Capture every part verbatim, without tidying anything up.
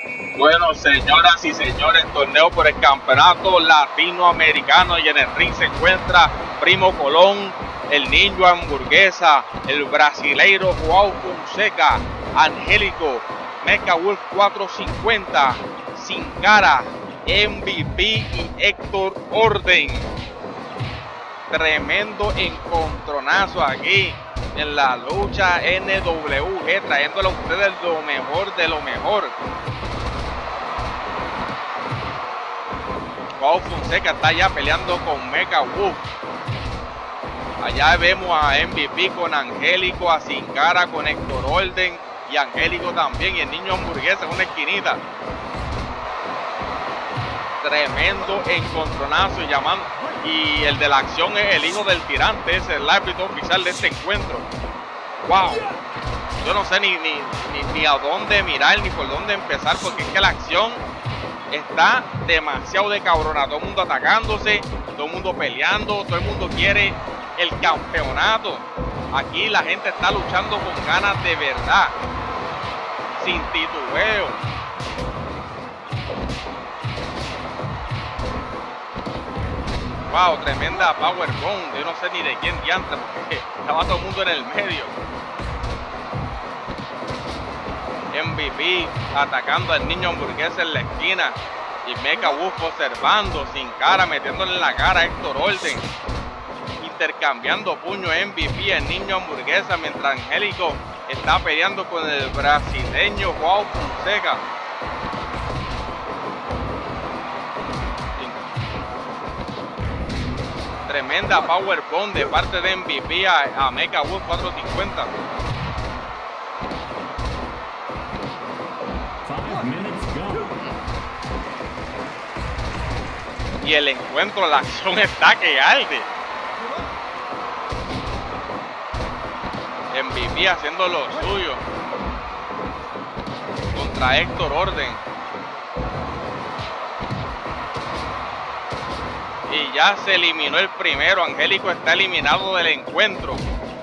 Bueno, señoras y señores, torneo por el campeonato latinoamericano y en el ring se encuentra Primo Colón, el Niño Hamburguesa, el brasileiro João Fonseca, Angélico, Mecha Wolf cuatrocientos cincuenta, Sin Cara, M V P y Héctor Orden. Tremendo encontronazo aquí en la lucha N W G, trayéndole a ustedes lo mejor de lo mejor. João Fonseca está ya peleando con Mecha Wolf. Allá vemos a M V P con Angélico, a Sin Cara con Héctor Orden y Angélico también, y el Niño Hamburguesa en una esquinita. Tremendo encontronazo y llamando. Y el de la acción es el hijo del tirante, es el árbitro oficial de este encuentro. Wow. Yo no sé ni, ni, ni, ni a dónde mirar ni por dónde empezar, porque es que la acción está demasiado de cabrona. Todo el mundo atacándose, todo el mundo peleando, todo el mundo quiere el campeonato. Aquí la gente está luchando con ganas de verdad, sin titubeo. Wow, tremenda powerbomb. Yo no sé ni de quién diantre, porque estaba todo el mundo en el medio. M V P atacando al Niño Hamburguesa en la esquina y Mecha Wolf observando, Sin Cara metiéndole en la cara a Héctor Orden, intercambiando puño M V P el Niño Hamburguesa, mientras Angélico está peleando con el brasileño João Fonseca. Tremenda powerbomb de parte de M V P a, a Mecha Wolf cuatrocientos cincuenta. Y el encuentro, la acción está que arde. M V P haciendo lo suyo contra Héctor Orden. Y ya se eliminó el primero. Angélico está eliminado del encuentro.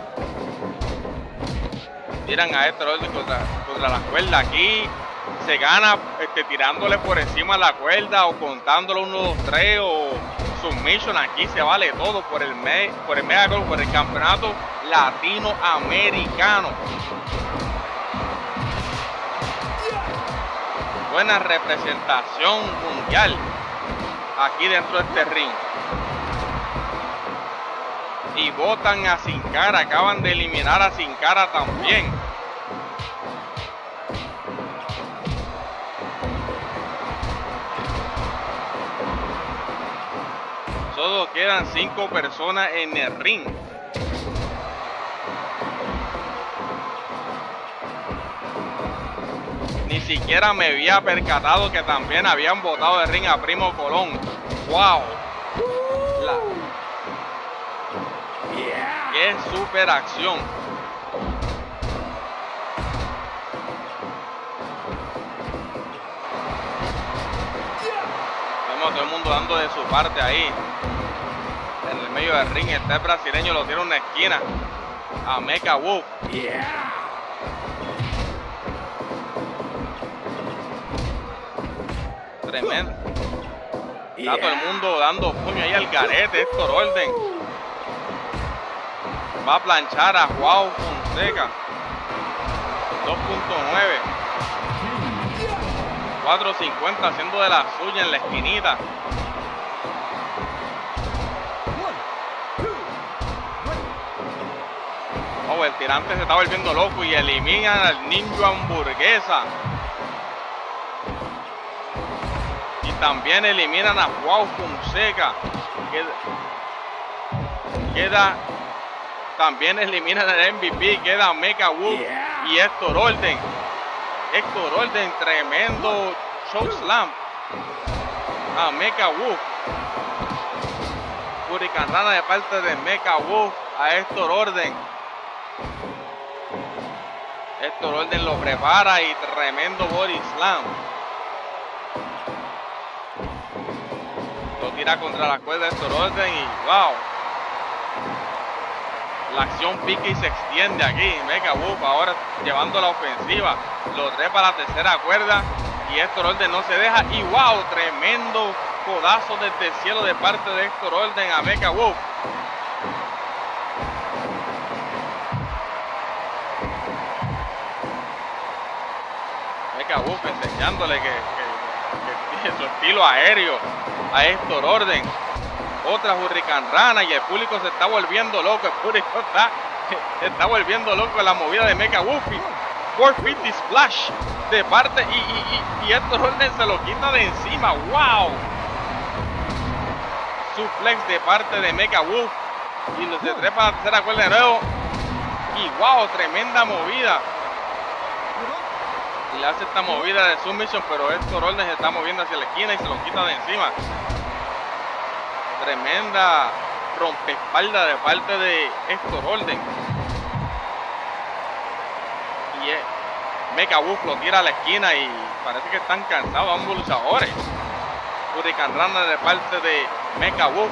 Tiran a Héctor Orden contra, contra la cuerda. Aquí se gana este, tirándole por encima de la cuerda o contándolo uno, dos, tres o submission. Aquí se vale todo por el, me, por el Mega Gol, por el campeonato latinoamericano. Buena representación mundial aquí dentro de este ring. Y botan a Sin Cara, acaban de eliminar a Sin Cara también. Solo quedan cinco personas en el ring. Ni siquiera me había percatado que también habían botado de ring a Primo Colón. ¡Wow! La... ¡Qué super acción! Vemos a todo el mundo dando de su parte ahí. En el medio del ring está el brasileño, lo tiene en una esquina a Mecha Wolf. Tremendo. Está todo el mundo dando puño ahí al garete. Héctor Orden va a planchar a João Fonseca. dos punto nueve. cuatrocientos cincuenta haciendo de la suya en la esquinita. Oh, el tirante se está volviendo loco y eliminan al Niño Hamburguesa. Y también eliminan a João Fonseca. Queda, queda también eliminan al M V P. Queda Mecha Wolf yeah. y Héctor Orden. Héctor Orden, tremendo choke slam a Mecha Wolf. Hurricanrana de parte de Mecha Wolf a Héctor Orden. Héctor Orden lo prepara y tremendo body slam. Lo tira contra la cuerda de Héctor Orden y wow. La acción pica y se extiende aquí. Mecha Wolf ahora llevando la ofensiva. Lo trepa a la tercera cuerda Y Héctor Orden no se deja. Y wow, tremendo codazo desde el cielo de parte de Héctor Orden a Mecha Wolf. Mecha Wolf enseñándole que, que, que su estilo aéreo a Héctor Orden. Otra Hurricane Rana y el público se está volviendo loco. El público está, se está volviendo loco en la movida de Mecha Wolf. cuatrocientos cincuenta Splash de parte y, y, y, y Héctor Orden se lo quita de encima. ¡Wow! Suplex de parte de Mecha Wolf. Y lo se trepa a la tercera cuerda de nuevo. Y wow, tremenda movida. Y le hace esta movida de submission, pero Héctor Orden se está moviendo hacia la esquina y se lo quita de encima. Tremenda rompeespalda de parte de Héctor Orden. Y eh, Mecha Wolf lo tira a la esquina y parece que están cansados ambos luchadores. Hurricane Rana de parte de Mecha Wolf.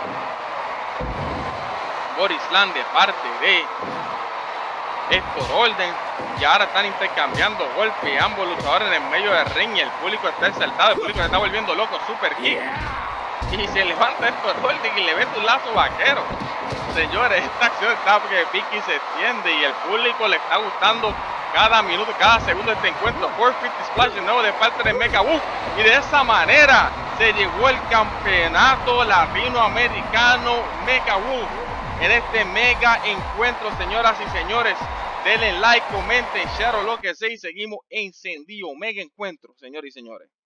Boris Land de parte de Héctor Orden. Y ahora están intercambiando golpes ambos luchadores en el medio del ring y el público está exaltado, el público se está volviendo loco. Super kick. Y se levanta Héctor Orden y le mete un lazo vaquero. Señores, esta acción está porque Vicky se extiende y el público le está gustando cada minuto, cada segundo de este encuentro. cuatrocientos cincuenta Splash de nuevo de parte de Mecha Wolf. Y de esa manera se llevó el campeonato latinoamericano Mecha Wolf en este mega encuentro, señoras y señores. Denle like, comenten, share o lo que sea y seguimos encendido. Mega encuentro, señores y señores.